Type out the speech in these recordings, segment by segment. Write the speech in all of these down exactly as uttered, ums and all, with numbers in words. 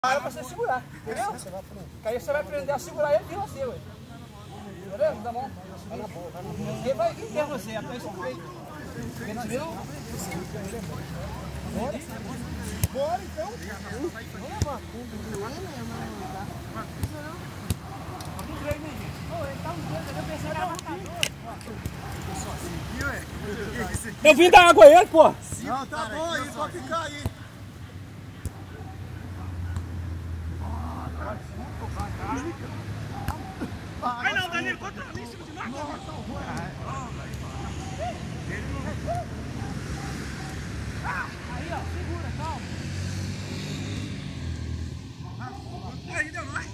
Para pra você segurar, entendeu? Que aí você vai aprender a segurar ele de você, ué. Beleza? Tá bom? Vai na boa, vai na boa. Quem vai, quem quer você? Até esse peito. Entendeu? Bora? Bora então. Vamos levar. Eu vim dar água a ele, pô. Não, tá bom aí, pode ficar aí. Vai não, Danilo, contra ali em cima de nós. Aí, ó, segura, calma. Aí, deu nós.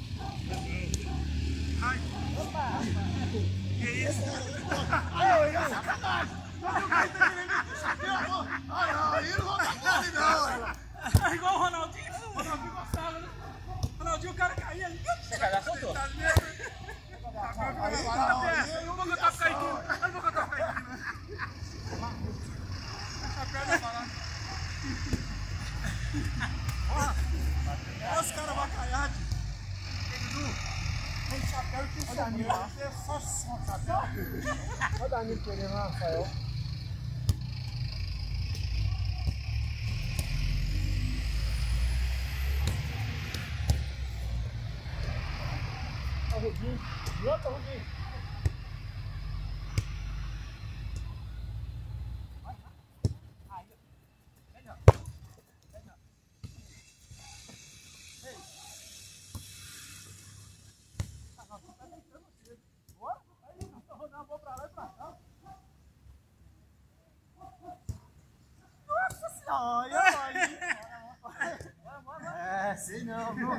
Ai. Que isso? Ai, é sacanagem. Ai, ai, não vou dar mole não. É igual o Ronaldinho. O Ronaldinho gostava, né? O Ronaldinho, o cara caía ali. Você cagar, soltou? Aí Eu não vou contar pro Caetano. Eu não vou contar pro Caetano. Essa perna falando. olha os caras vacaiados. Tem chapéu e tem Danilo. Você é só chapéu. Olha o Danilo pegando lá, Rafael. Olha o Rudinho. E outro Rudinho. Olha, olha. É, sei não, viu?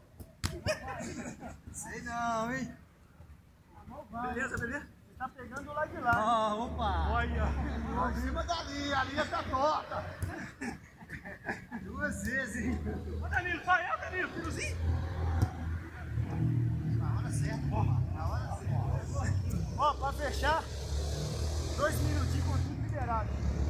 Sei não, hein? Beleza, beleza? Tá pegando lá de lá. Ah, opa. Olha. Em cima da linha, a linha tá torta. Duas vezes, hein? Ô, Danilo, vai, é, Danilo, filhozinho. Na hora certa, na hora certa. Ó, pra fechar, dois minutinhos com tudo liberado.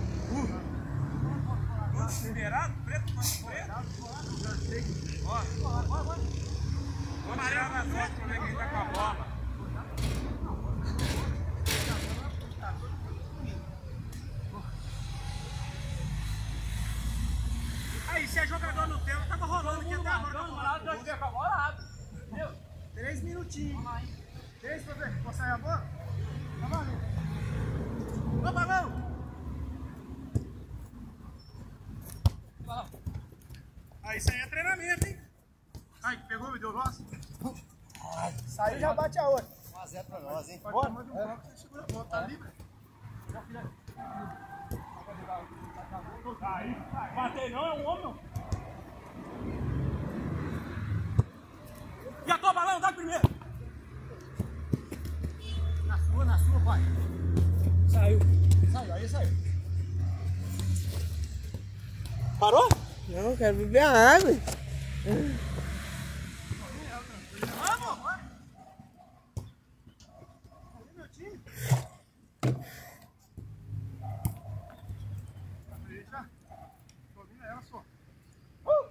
Liberado? Preto, mas preto. Ó, vamos tirar na foto pra ver quem tá com a bola. Aí, se é jogador no tempo, tava rolando aqui até agora. Três minutinhos. Três pra ver. Posso sair a bola? Tá valendo. Ô, balão! Aí, isso aí é treinamento, hein? Ai, pegou, me deu nosso? Saiu, já bate a outra. um a zero pra nós, hein? Bora. Manda um bloco, você segura a bola, tá livre? Aí, bater não, é um homem. E a tua balão, dá primeiro. Na sua, na sua, pai. Saiu. Saiu, aí saiu. Parou? Não, quero beber a água. Vamos, vai. Ali meu time. Deixa. Tô ouvindo ela só. Uh!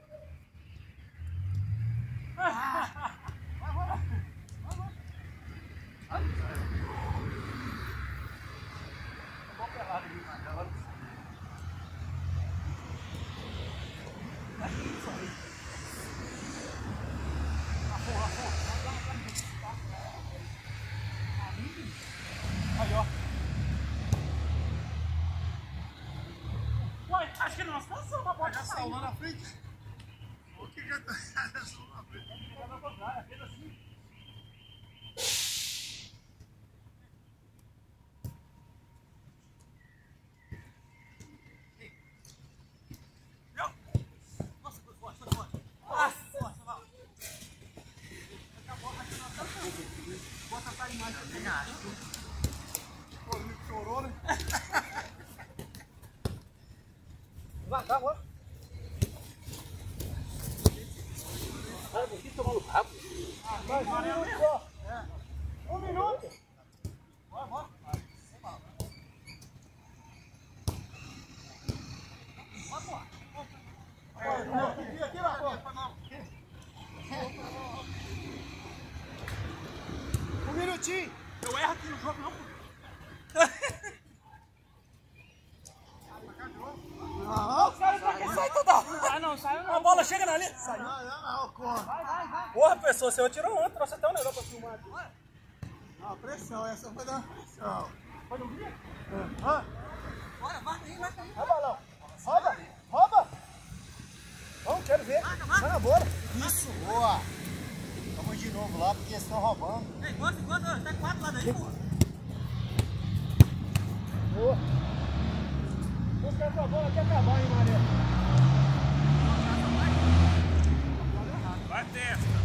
Vai, vai, vai. Vai, vai. Vou pelado ali, mas ela... Aí, ó. Ué, acho que nós passamos a bola. Já salvou na frente. O que que é? Já salvou na frente. Pô, ele chorou, né? Vai, tá, bora. Vai, vou aqui tomar no rabo. Mais um minuto só. Um minuto. Bora, bora. Aqui, aqui, lá, pô. jogo, não, pô. Não, Sai daqui, sai tudo. Sai não, sai não. A bola chega na linha. Sai. não, não, não, corre. Vai, vai, vai. Porra, pessoa, você tirou ontem, trouxe até um negócio pra filmar aqui. Não, pressão, essa foi da pressão. Pode ouvir? Ah, Bora, marca aí, marca aí. vai, balão. Rouba, rouba. Vamos, quero ver. Vai na bola. Isso, boa! Vamos de novo lá porque eles estão roubando. Ei, gosta, gosta, tá quatro lá daí, pô. Boa. Busca essa bola até acabar, hein, Maria. Vai testa.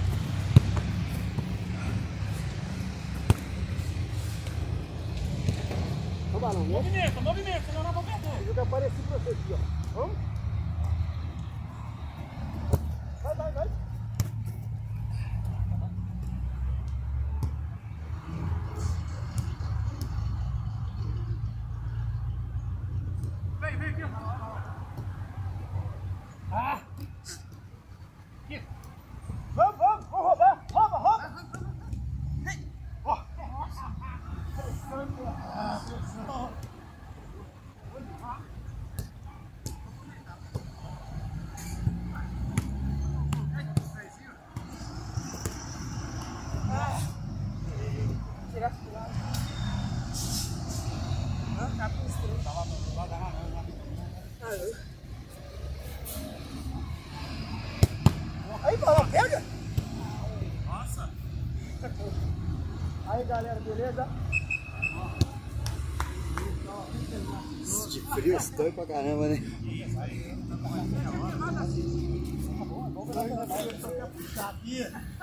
Ô, balão, vamos. Movimento, movimento, senão não vou perder. Eu já apareci pra você aqui, ó. Vamos? Vai, vai, vai. Vem, vem aqui. Ah! Vamos, vamos, vamos roubar. Rouba, rouba. Ó. Ah, pressão. Tirar esse lado. Não, tá com estranho. Tá lá, vai dar lá, vai dar. Aí, balão, pega. Nossa. Aí, galera, beleza? De frio, estou pra caramba, né? Vamos lá, vamos lá.